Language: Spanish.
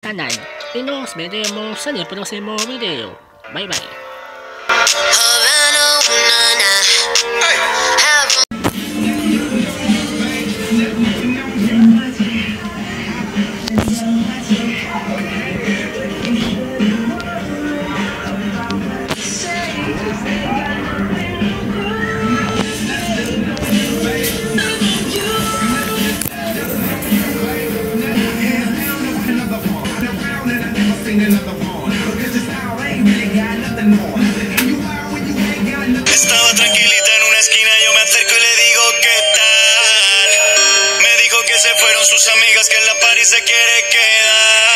canal y nos veremos en el próximo video. Bye bye. Estaba tranquilita en una esquina, yo me acerco y le digo ¿qué tal? Me dijo que se fueron sus amigas, que en la party se quiere quedar.